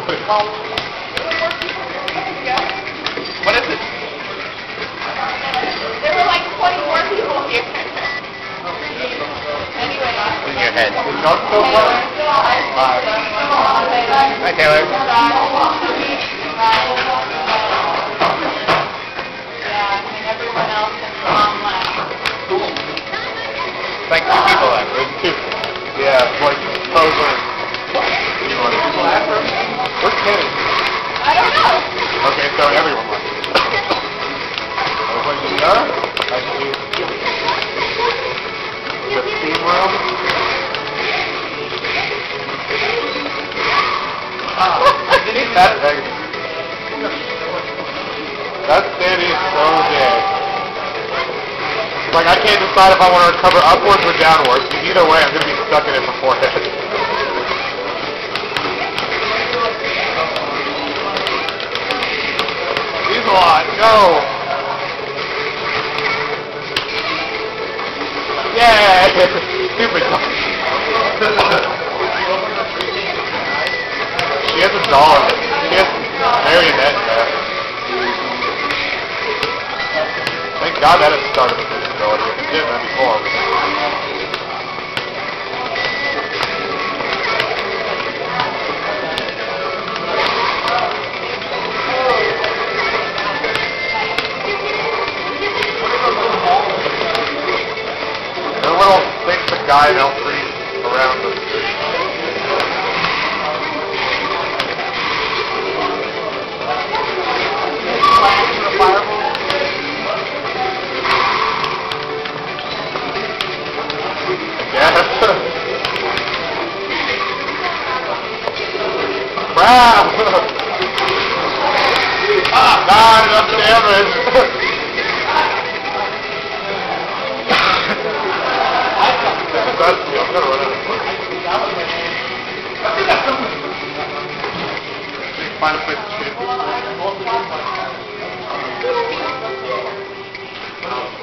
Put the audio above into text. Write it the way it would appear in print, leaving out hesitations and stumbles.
What is it? There were like 20 more people here. Anyway. In your head. Not so far. Hi, Taylor. Yeah, and everyone else in the long line. It's like 2 people left. There's 2. Yeah, it's like over. Where's Kenny? I don't know. Okay, so everyone left. Everybody there? I see. The steam room. That standing is so dead. Like, I can't decide if I want to recover upwards or downwards. Either way, I'm going to be stuck in it for forehead. He's a lot. Go! Yeah! Stupid. She has a doll. She has marionette there. Thank God that has started with disability. If it didn't, that'd be horrible. The little thinks the guy in L3 around the street. Crap! Not enough damage! I'm gonna run out of fun. Find a place to shoot.